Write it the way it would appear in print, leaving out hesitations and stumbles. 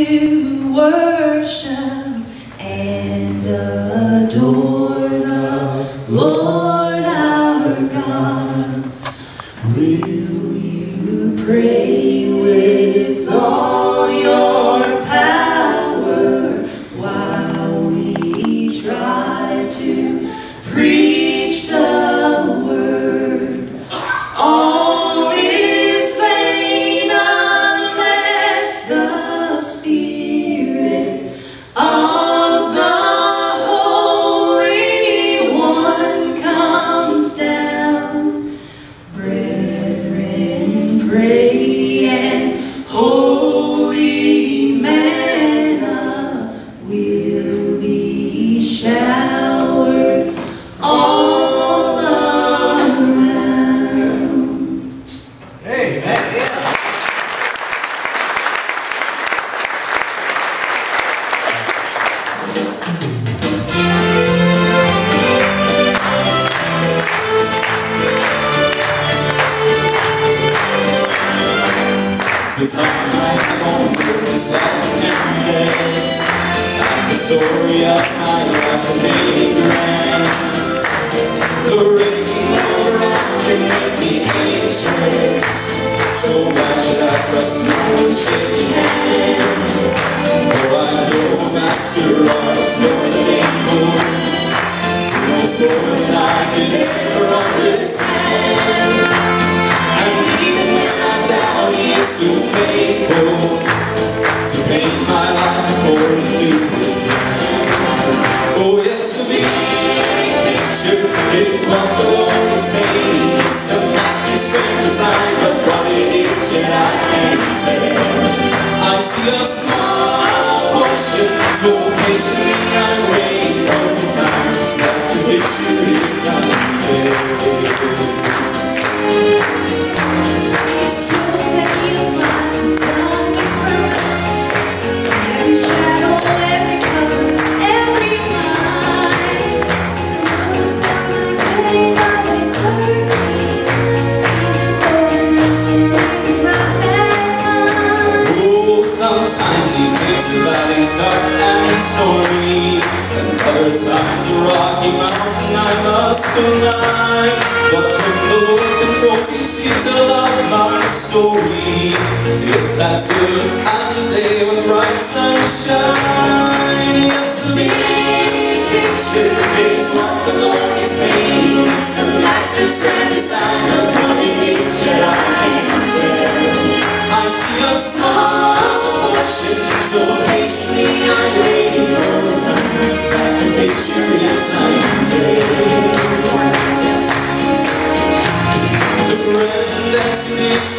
to worship and adore the Lord our God. Will you pray with all your power while we try to preach the word? All is vain unless the Spirit of the Holy One comes down. Brethren, pray, and holy manna will be showered all around. Amen. Yeah. The time I come on earth is like a canvas, like the story of my life made grand. The raging world can make me anxious, so why should I trust no shaky hand? For I know a master artist more than able, who knows more than I can ever understand. And even when I doubt, he is still faithful to paint my life according to his plan. Oh yes, the big picture is what the Lord is painting. It's the master's grand design, but what it is yet I can't tell. I see a small portion, so patiently I'm waiting for the time that the picture is unveiled. Sometimes he makes a valley dark and stormy, and other times a rocky mountain I must climb. But when the Lord controls each detail of my story, it's as good as a day with bright sunshine. Yes, the big picture is what the Lord is painting. It's the master's grand design, but what it is yet I can't tell. I see a small portion, so patiently I'm waiting for the time that the picture is unveiled. The present Exodus